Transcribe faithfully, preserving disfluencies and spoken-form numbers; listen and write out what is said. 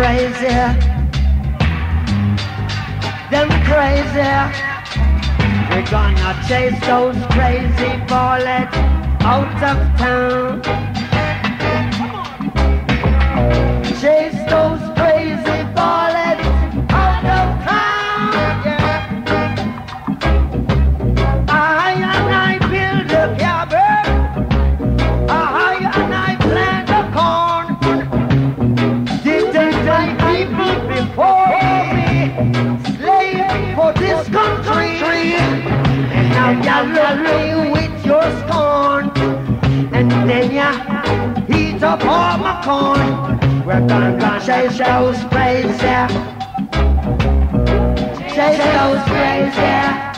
crazy, them crazy. We're gonna chase those crazy ballets out of town. Chase those crazy ballets out of town. Yeah. I and I build a cabin. I and I plant a corn. Did they my people before me? Slave for this country. And now you love me with your scorn. And then you heat up all my corn. We're gonna chase those crazy. Chase those crazy.